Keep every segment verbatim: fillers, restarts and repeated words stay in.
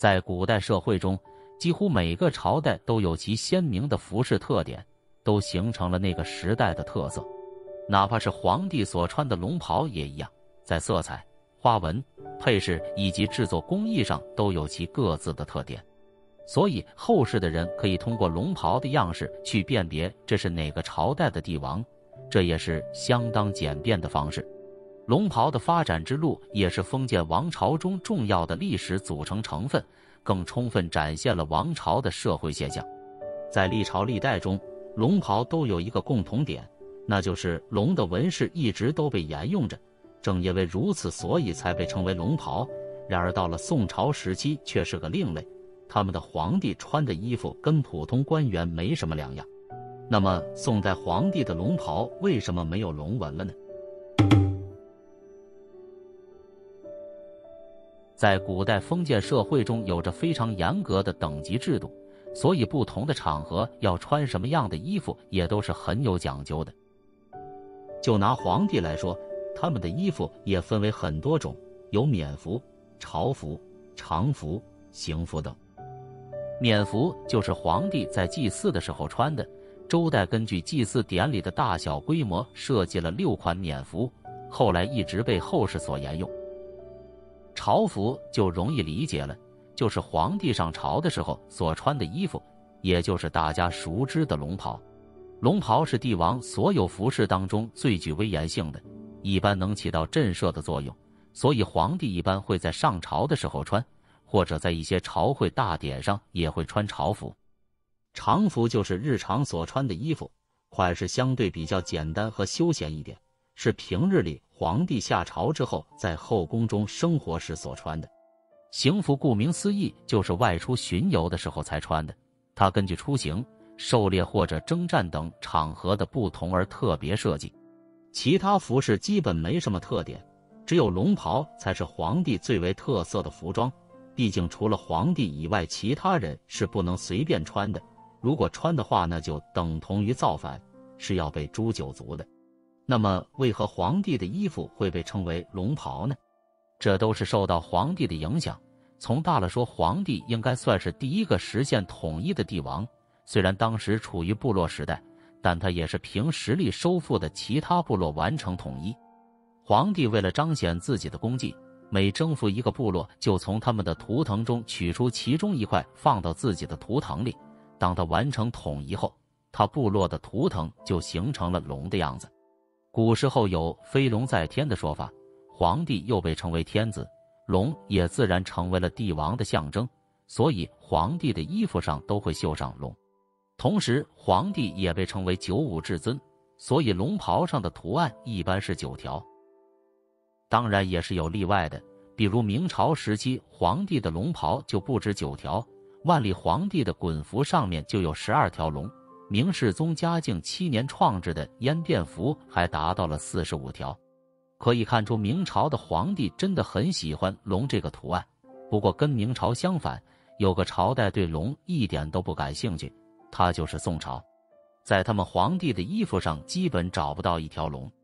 在古代社会中，几乎每个朝代都有其鲜明的服饰特点，都形成了那个时代的特色。哪怕是皇帝所穿的龙袍也一样，在色彩、花纹、配饰以及制作工艺上都有其各自的特点。所以后世的人可以通过龙袍的样式去辨别这是哪个朝代的帝王，这也是相当简便的方式。龙袍的发展之路也是封建王朝中重要的历史组成成分，更充分展现了王朝的社会现象。在历朝历代中，龙袍都有一个共同点，那就是龙的纹饰一直都被沿用着，正因为如此，所以才被称为龙袍。然而到了宋朝时期却是个另类，他们的皇帝穿的衣服跟普通官员没什么两样。那么宋代皇帝的龙袍为什么没有龙纹了呢？在古代封建社会中有着非常严格的等级制度，所以不同的场合要穿什么样的衣服也都是很有讲究的。就拿皇帝来说，他们的衣服也分为很多种，有冕服、朝服、常服、行服等。冕服就是皇帝在祭祀的时候穿的，周代根据祭祀典礼的大小规模设计了六款冕服，后来一直被后世所沿用。朝服就容易理解了，就是皇帝上朝的时候所穿的衣服，也就是大家熟知的龙袍。龙袍是帝王所有服饰当中最具威严性的，一般能起到震慑的作用，所以皇帝一般会在上朝的时候穿，或者在一些朝会大典上也会穿朝服。常服就是日常所穿的衣服，款式相对比较简单和休闲一点，是平日里皇帝下朝之后在后宫中生活时所穿的。行服顾名思义就是外出巡游的时候才穿的，它根据出行、狩猎或者征战等场合的不同而特别设计。其他服饰基本没什么特点，只有龙袍才是皇帝最为特色的服装，毕竟除了皇帝以外，其他人是不能随便穿的，如果穿的话，那就等同于造反，是要被诛九族的。那么为何皇帝的衣服会被称为龙袍呢？这都是受到皇帝的影响。从大了说，皇帝应该算是第一个实现统一的帝王，虽然当时处于部落时代，但他也是凭实力收复的其他部落完成统一。皇帝为了彰显自己的功绩，每征服一个部落，就从他们的图腾中取出其中一块放到自己的图腾里，当他完成统一后，他部落的图腾就形成了龙的样子。古时候有飞龙在天的说法，皇帝又被称为天子，龙也自然成为了帝王的象征，所以皇帝的衣服上都会绣上龙。同时皇帝也被称为九五至尊，所以龙袍上的图案一般是九条。当然也是有例外的，比如明朝时期皇帝的龙袍就不止九条，万历皇帝的衮服上面就有十二条龙，明世宗嘉靖七年创制的烟变服还达到了四十五条。可以看出明朝的皇帝真的很喜欢龙这个图案。不过跟明朝相反，有个朝代对龙一点都不感兴趣，它就是宋朝。在他们皇帝的衣服上基本找不到一条龙。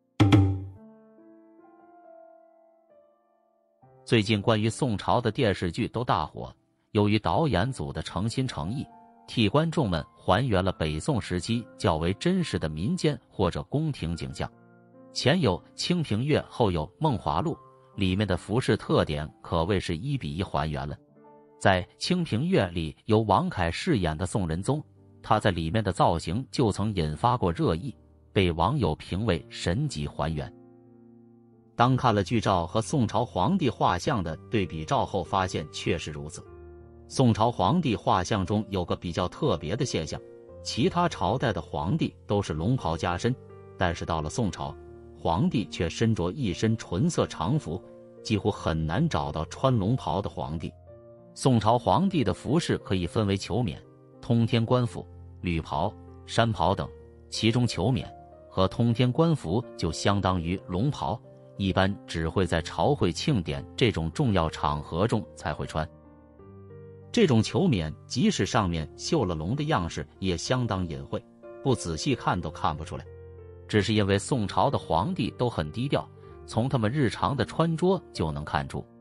最近关于宋朝的电视剧都大火，由于导演组的诚心诚意，替观众们还原了北宋时期较为真实的民间或者宫廷景象。前有《清平乐》，后有《梦华录》，里面的服饰特点可谓是一比一还原了。在《清平乐》里，由王凯饰演的宋仁宗，他在里面的造型就曾引发过热议，被网友评为神级还原。当看了剧照和宋朝皇帝画像的对比照后，发现确实如此。宋朝皇帝画像中有个比较特别的现象，其他朝代的皇帝都是龙袍加身，但是到了宋朝，皇帝却身着一身纯色常服，几乎很难找到穿龙袍的皇帝。宋朝皇帝的服饰可以分为裘冕、通天官服、履袍、山袍等，其中裘冕和通天官服就相当于龙袍，一般只会在朝会庆典这种重要场合中才会穿。这种裘冕即使上面绣了龙的样式，也相当隐晦，不仔细看都看不出来。只是因为宋朝的皇帝都很低调，从他们日常的穿着就能看出。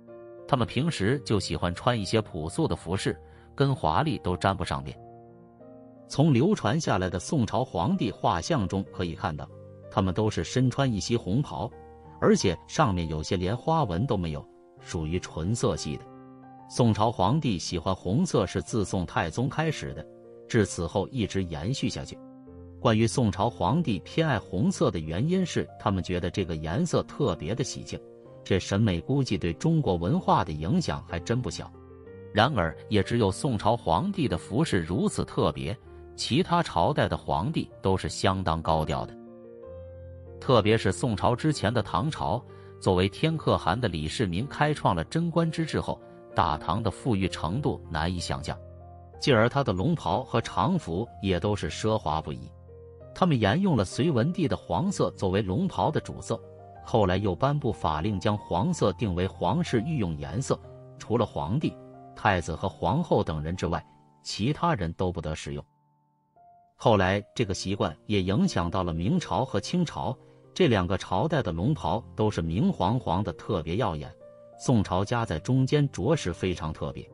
他们平时就喜欢穿一些朴素的服饰，跟华丽都沾不上边。从流传下来的宋朝皇帝画像中可以看到，他们都是身穿一袭红袍，而且上面有些连花纹都没有，属于纯色系的。宋朝皇帝喜欢红色是自宋太宗开始的，至此后一直延续下去。关于宋朝皇帝偏爱红色的原因是，他们觉得这个颜色特别的喜庆，这审美估计对中国文化的影响还真不小。然而，也只有宋朝皇帝的服饰如此特别，其他朝代的皇帝都是相当高调的。特别是宋朝之前的唐朝，作为天可汗的李世民开创了贞观之治后，大唐的富裕程度难以想象，继而他的龙袍和常服也都是奢华不已。他们沿用了隋文帝的黄色作为龙袍的主色，后来又颁布法令将黄色定为皇室御用颜色，除了皇帝、太子和皇后等人之外，其他人都不得使用。后来这个习惯也影响到了明朝和清朝，这两个朝代的龙袍都是明黄黄的，特别耀眼，宋朝夹在中间，着实非常特别。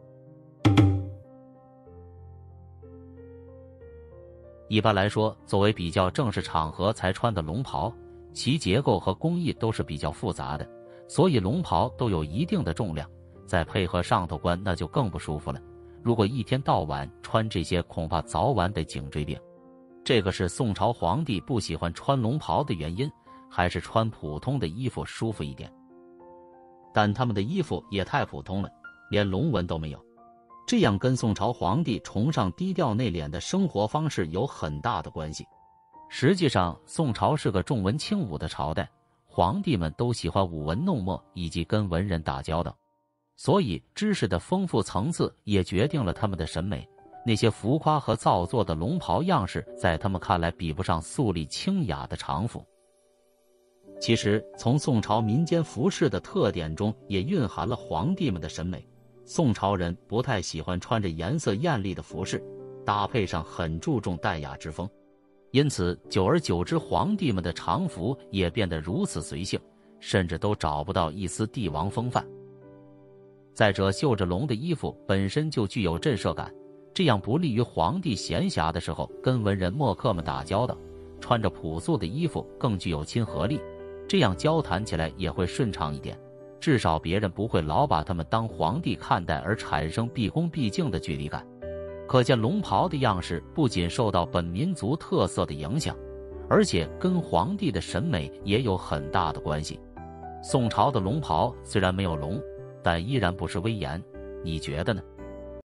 一般来说，作为比较正式场合才穿的龙袍，其结构和工艺都是比较复杂的，所以龙袍都有一定的重量，再配合上头冠，那就更不舒服了。如果一天到晚穿这些，恐怕早晚得颈椎病。这个是宋朝皇帝不喜欢穿龙袍的原因，还是穿普通的衣服舒服一点。但他们的衣服也太普通了，连龙纹都没有，这样跟宋朝皇帝崇尚低调内敛的生活方式有很大的关系。实际上，宋朝是个重文轻武的朝代，皇帝们都喜欢舞文弄墨以及跟文人打交道，所以知识的丰富层次也决定了他们的审美。那些浮夸和造作的龙袍样式，在他们看来比不上素丽清雅的常服。其实，从宋朝民间服饰的特点中，也蕴含了皇帝们的审美。宋朝人不太喜欢穿着颜色艳丽的服饰，搭配上很注重淡雅之风，因此久而久之，皇帝们的常服也变得如此随性，甚至都找不到一丝帝王风范。再者，绣着龙的衣服本身就具有震慑感，这样不利于皇帝闲暇的时候跟文人墨客们打交道。穿着朴素的衣服更具有亲和力，这样交谈起来也会顺畅一点，至少别人不会老把他们当皇帝看待而产生毕恭毕敬的距离感。可见龙袍的样式不仅受到本民族特色的影响，而且跟皇帝的审美也有很大的关系。宋朝的龙袍虽然没有龙，但依然不失威严，你觉得呢？